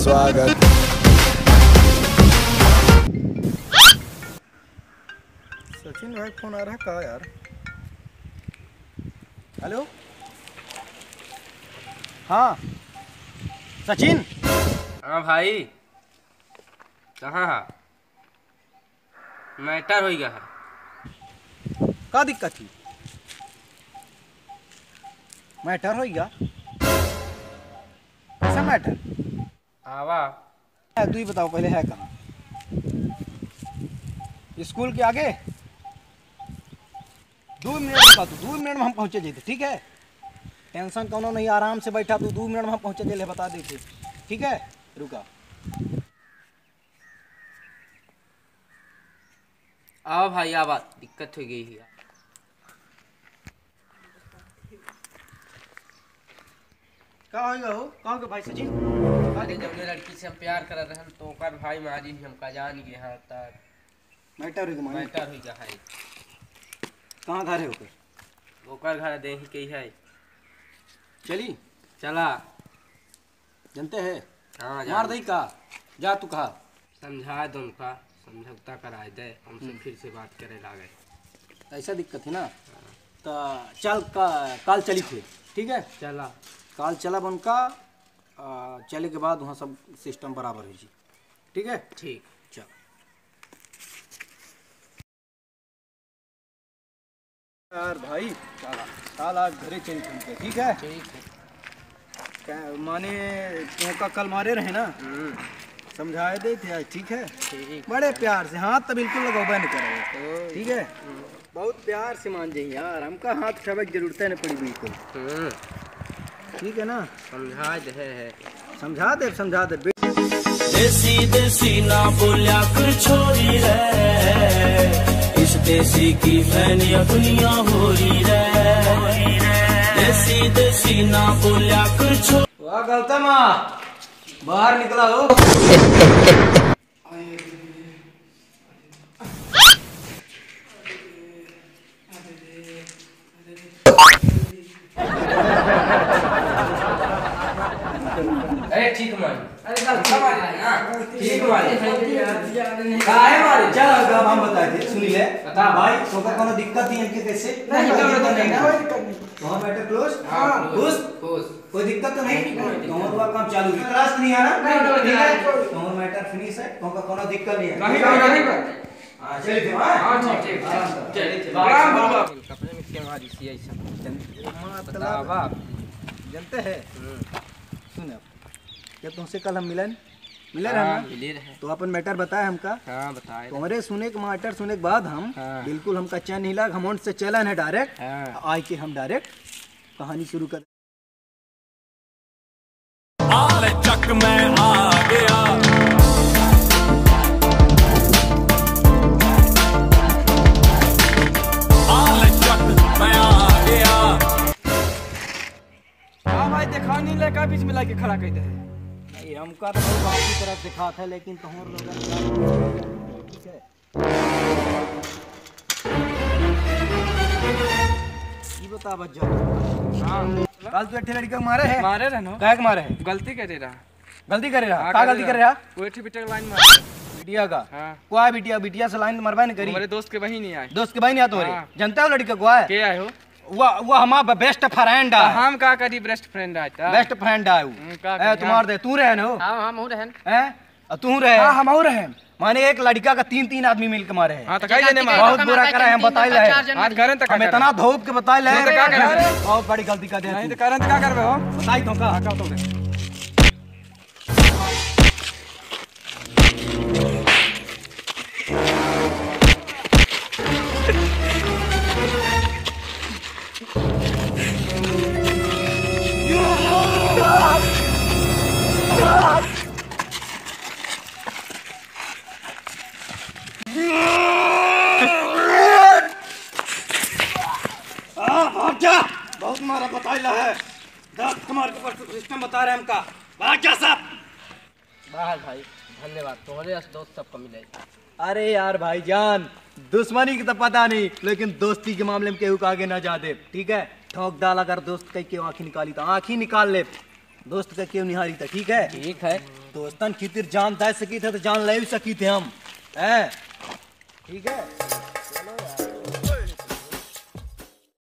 स्वागत। सचिन भाई फोन आ रहा है कहा यार। हेलो हाँ सचिन। हाँ भाई कहाँ है? मैटर हो गया है। का दिक्कत थी? मैटर हो गया? कैसा मैटर? आवा तू ही बताओ पहले है कहाँ? स्कूल के आगे 2 मिनट बता, तू 2 मिनट में हम पहुँचे जेते, ठीक है? टेंशन कोनो नहीं, आराम से बैठा, तू 2 मिनट में हम पहुँचे जेले बता देते, ठीक है? रुका। आओ भाई आवा, दिक्कत हो गई है। का होगा हो? कहाँ के भाई सचिन? अरे जब लड़की से हम प्यार कर रहे हैं तो ओकर भाई मारी हमका जान गए हैं तक मैटर हो गया? मैटर हो गया है। कहाँ घर है ओकर? ओकर घर दे ही के है। चली चला जनते है? हाँ मार दई का? जा तू कहा? समझा दो उनका, समझौता कराए दे, हमसे फिर से बात करे लागे। ऐसा दिक्कत है ना? तो चल काल चली थे, ठीक है? चला काल चला बन का चले के बाद वहाँ सब सिस्टम बराबर हो जी, ठीक है? ठीक चल। यार भाई काल आज घरे चल के, ठीक है? ठीक है। माने का कल मारे रहे ना, समझाए दे थे आज, ठीक है? ठीक बड़े प्यार से, हाथ तो बिल्कुल लगोबे नहीं करे, ठीक है? बहुत प्यार से मान जाइए यार, हमका हाथ छबक जरूरत नहीं पड़ी बिल्कुल, ठीक है ना? समझा दे है। समझा दे देसी देसी ना बोलिया कर छोरी रे, इस देसी की फैनिया दुनिया हो रही रे। देसी देसी ना बोलिया कर छोरी। वाह गौतम बाहर निकला हो। अरे ठीक मारी, अरे गलती मारी ना, ठीक मारी। काहे मारे? चल अब हम बताए थे, सुनी ले बता भाई। तो का कोनो दिक्कत नहीं है कैसे? नहीं ना, कोई दिक्कत नहीं। तो हम बैठे क्लोज, हां खुश, कोई दिक्कत तो नहीं। तुम्हारा काम चालू है, क्लास नहीं आना, ठीक है? तुम्हारा मैटर फिनिश है, तो का कोनो दिक्कत नहीं है। नहीं हां चलिए हां ठीक चल राम बाबा कपड़े में क्यों मारी सी ऐसा? मतलब जानते हैं? सुन अब जब तुमसे कल हम मिले रहे ना, मिले रहे तो अपन मैटर बताया हमका। हाँ बताए। तुम्हारे सुने के मैटर सुने के बाद हम बिल्कुल हमका चैन नहीं लगा, हम से चलन है डायरेक्ट। आए के हम डायरेक्ट कहानी शुरू कर। आले चक में आ गया, आले चक में आ गया। हाँ भाई देखा नहीं लगा, बीच में लाके खड़ा कर दे। नहीं हमका तो बहुत आपकी तरफ दिखा था, लेकिन तुम्हारे लोग ठीक है? ये बता बच्चा। हाँ कल तू लड़की को मारे है? मारे रहे नो। काहे के मारे है? गलती करे रहा। गलती करे रहा? का गलती करे रहा? वो बिटिया लाइन मार। बिटिया का? हाँ। कोई बिटिया से लाइन मरवा नहीं करी? हमारे दोस्त के वही नहीं आए। दोस्त के भाई नहीं आते? हाँ। जनता हो लड़का को है? के आए हो? वो हमारा बेस्ट फ्रेंड है। हम का करी बेस्ट फ्रेंड आता? बेस्ट फ्रेंड है वो। तुम्हारे दे तू रहे हो? हाँ हम रहन। हैं? तू रहे? हाँ हम और रहे। माने एक लड़का का 3 आदमी मिलकर मारे हैं। हाँ तो कहीं जाने मार। बहुत बुरा करा है, हम बताए ले। आज घरे तक हम इतना धोप के बताए ले। बहुत बड़ी गलती कर दी। नहीं तो करन का करबे हो? बताई तो का तो दे। बहुत मारा बताइला है। तुम्हारे ऊपर सिस्टम बता रहे हमका। बादशाह साहब बाहर भाई धन्यवाद, तुम्हारे दोस्त सबको मिले। अरे यार भाईजान, दुश्मनी की तो पता नहीं, लेकिन दोस्ती के मामले में केहू का आगे ना जा दे, ठीक है? ठोक डाल अगर दोस्त कहीं के आँखी निकाली तो आँखी निकाल ले। दोस्त का क्यों निहारी था, ठीक है? ठीक है। दोस्तन खातिर जान दे सकी थे तो जान ले भी सकी थे हम, हैं? ठीक है।